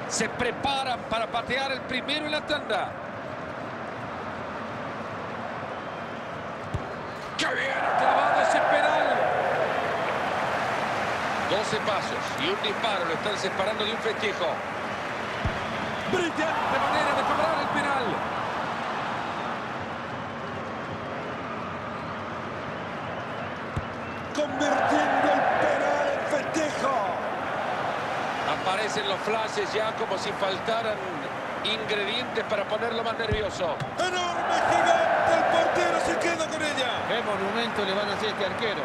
Se preparan para patear el primero en la tanda. ¡Qué bien ha clavado ese penal! 12 pasos y un disparo lo están separando de un festejo. Brillante manera de cobrar el penal. Convirtiendo el penal en festejo. Aparecen los flashes ya como si faltaran ingredientes para ponerlo más nervioso. Enorme, gigante, el portero se queda con ella. ¿Qué monumento le van a hacer a este arquero?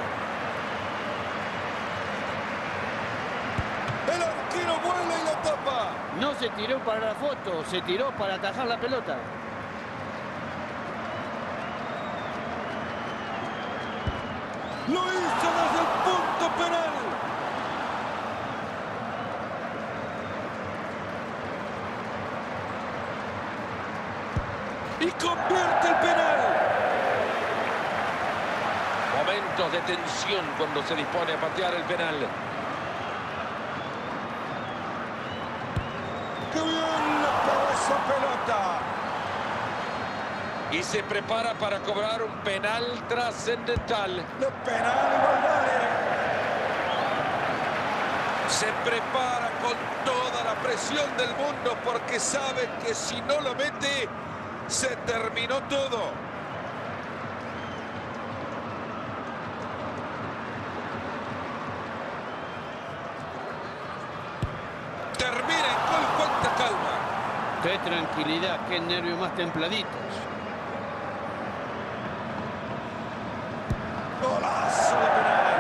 El arquero vuela y la tapa. No se tiró para la foto, se tiró para atajar la pelota. Lo hizo desde el punto penal. Y convierte el penal. Momentos de tensión cuando se dispone a patear el penal. ¡Qué bien le pegó esa pelota! Y se prepara para cobrar un penal trascendental. De penal igual vale. Se prepara con toda la presión del mundo porque sabe que si no lo mete, se terminó todo. Termina en gol, cuánta calma. Qué tranquilidad, qué nervios más templaditos. Golazo de penal.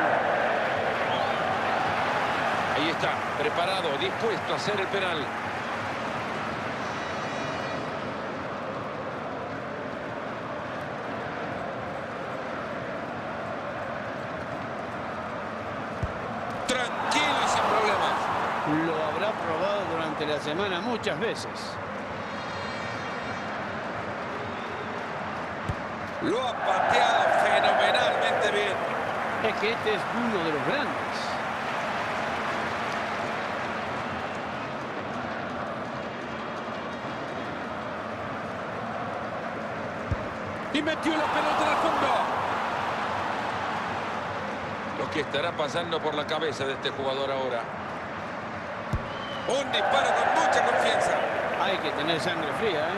Ahí está, preparado, dispuesto a hacer el penal. Tranquilo y sin problemas. Lo habrá probado durante la semana muchas veces. Lo ha pateado fenomenalmente bien. Es que este es uno de los grandes. Y metió la pelota en el fondo. Lo que estará pasando por la cabeza de este jugador ahora. Un disparo con mucha confianza. Hay que tener sangre fría, ¿eh?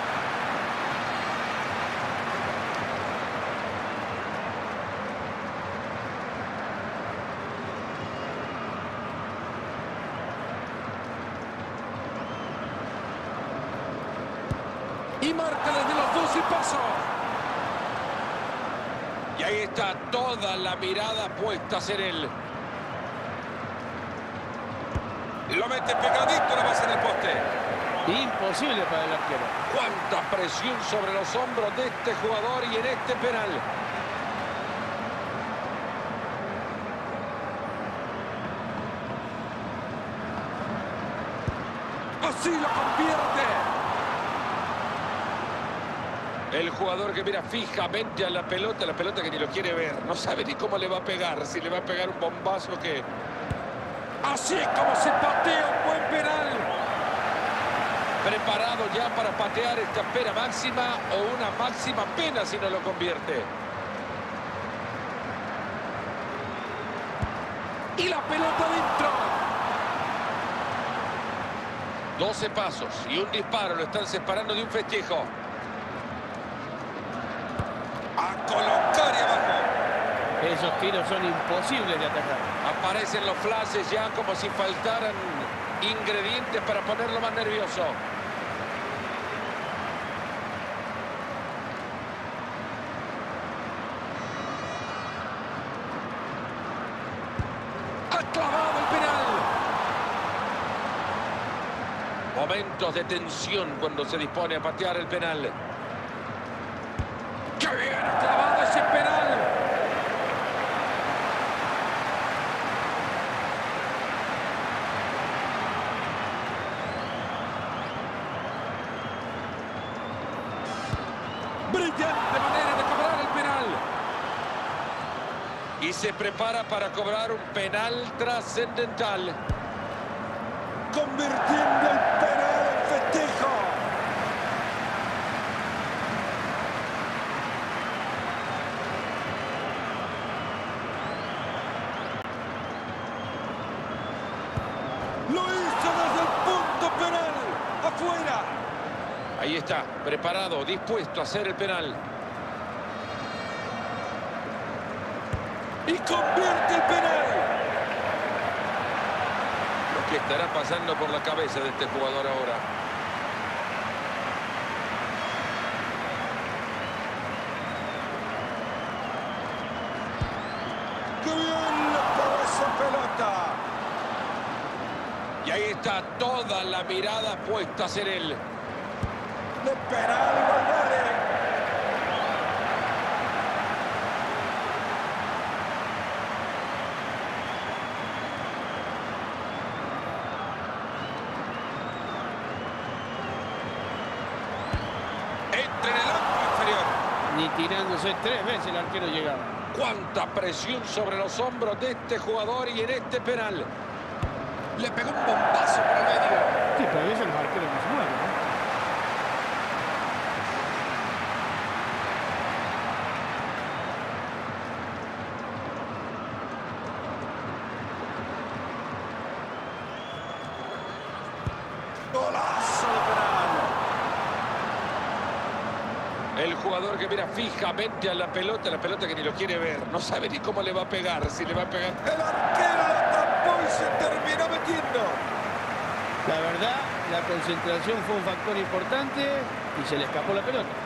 Y marca desde los 12 pasos. Y ahí está toda la mirada puesta en él. Lo mete pegadito a la base del poste. Imposible para el arquero. Cuánta presión sobre los hombros de este jugador y en este penal. Así lo convierte. El jugador que mira fijamente a la pelota que ni lo quiere ver. No sabe ni cómo le va a pegar. Si le va a pegar un bombazo que... Así es como se patea un buen penal. Preparado ya para patear esta pena máxima o una máxima pena si no lo convierte. Y la pelota dentro. 12 pasos y un disparo lo están separando de un festejo. A colocar y abajo. Esos tiros son imposibles de atacar. Aparecen los flashes ya como si faltaran ingredientes para ponerlo más nervioso. Ha clavado el penal. Momentos de tensión cuando se dispone a patear el penal. ¡Qué bien ha clavado ese penal! Brillante manera de cobrar el penal. Y se prepara para cobrar un penal trascendental. Convirtiendo el Lo hizo desde el punto penal. Afuera. Ahí está, preparado, dispuesto a hacer el penal. Y convierte el penal. Lo que estará pasando por la cabeza de este jugador ahora. ¡Qué bien le pegó esa pelota! Y ahí está toda la mirada puesta a ser él. De penal y Valverde. Entra en el ángulo inferior. Ni tirándose 3 veces el arquero llegaba. Cuánta presión sobre los hombros de este jugador y en este penal. Le pegó un bombazo por el medio. Sí, pero a veces los arqueros no se mueven, ¿no? Golazo de penal. El jugador que mira fijamente a la pelota que ni lo quiere ver. No sabe ni cómo le va a pegar, si le va a pegar. El arquero la tapó y se terminó metiendo. La verdad, la concentración fue un factor importante y se le escapó la pelota.